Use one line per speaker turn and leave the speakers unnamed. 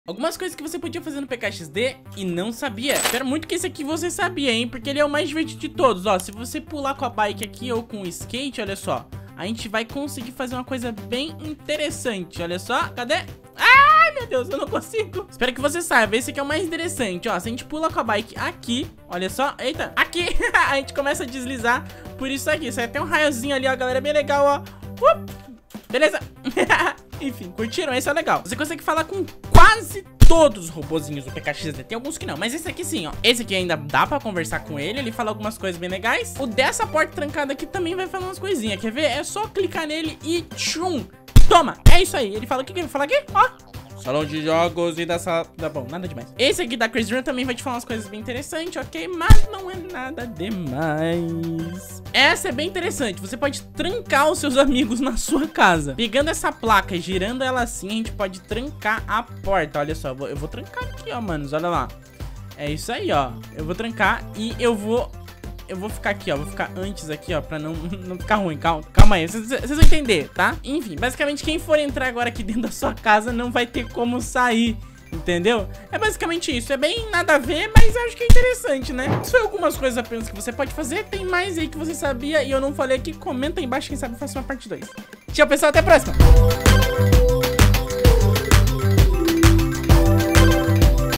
Algumas coisas que você podia fazer no PKXD e não sabia. Espero muito que esse aqui você sabia, hein? Porque ele é o mais divertido de todos. Ó, se você pular com a bike aqui ou com o skate, olha só, a gente vai conseguir fazer uma coisa bem interessante. Olha só, cadê? Ai, meu Deus, eu não consigo. Espero que você saiba, esse aqui é o mais interessante. Ó, se a gente pula com a bike aqui, olha só, eita, aqui, a gente começa a deslizar por isso aqui. Sai até um raiozinho ali, ó, galera, bem legal, ó. Beleza? Enfim, curtiram? Esse é legal. Você consegue falar com quase todos os robozinhos do PKXD. Tem alguns que não, mas esse aqui sim, ó. Esse aqui ainda dá pra conversar com ele. Ele fala algumas coisas bem legais. O dessa porta trancada aqui também vai falar umas coisinhas. Quer ver? É só clicar nele e tchum. Toma, é isso aí. Ele fala o que ele vai falar aqui? Ó, salão de jogos e da sala... Tá bom, nada demais. Esse aqui da Crazy Run também vai te falar umas coisas bem interessantes, ok? Mas não é nada demais. Essa é bem interessante. Você pode trancar os seus amigos na sua casa. Pegando essa placa e girando ela assim, a gente pode trancar a porta. Olha só, eu vou trancar aqui, ó, manos. Olha lá. É isso aí, ó. Eu vou trancar e eu vou ficar aqui, ó. Vou ficar antes aqui, ó, pra não ficar ruim. Calma aí, vocês vão entender, tá? Enfim, basicamente quem for entrar agora aqui dentro da sua casa não vai ter como sair, entendeu? É basicamente isso. É bem nada a ver, mas eu acho que é interessante, né? Isso foi algumas coisas apenas que você pode fazer. Tem mais aí que você sabia e eu não falei aqui. Comenta aí embaixo, quem sabe eu faço uma parte 2. Tchau, pessoal, até a próxima.